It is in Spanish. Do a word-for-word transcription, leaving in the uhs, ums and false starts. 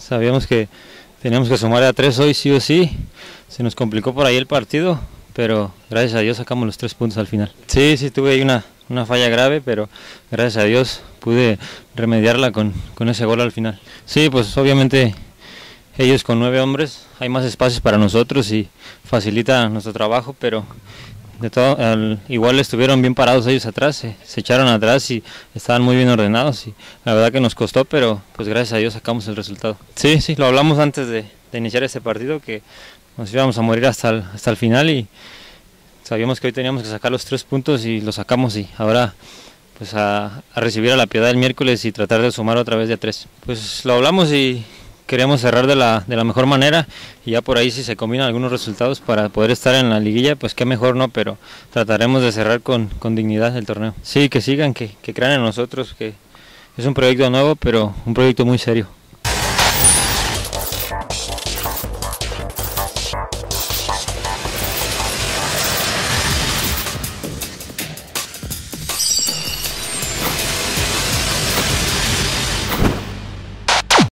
sabíamos que teníamos que sumar a tres hoy sí o sí, se nos complicó por ahí el partido, pero gracias a Dios sacamos los tres puntos al final. Sí, sí tuve ahí una, una falla grave, pero gracias a Dios pude remediarla con, con ese gol al final. Sí, pues obviamente ellos con nueve hombres hay más espacios para nosotros y facilita nuestro trabajo, pero de todo, al, igual estuvieron bien parados ellos atrás, se, se echaron atrás y estaban muy bien ordenados y la verdad que nos costó, pero pues gracias a Dios sacamos el resultado. Sí, sí, lo hablamos antes de, de iniciar este partido, que nos íbamos a morir hasta el, hasta el final y sabíamos que hoy teníamos que sacar los tres puntos y los sacamos y ahora pues a, a recibir a La Piedad el miércoles y tratar de sumar otra vez de a tres. Pues lo hablamos y queremos cerrar de la, de la mejor manera y ya por ahí si se combinan algunos resultados para poder estar en la liguilla, pues qué mejor, ¿no? Pero trataremos de cerrar con, con dignidad el torneo. Sí, que sigan, que, que crean en nosotros, que es un proyecto nuevo, pero un proyecto muy serio.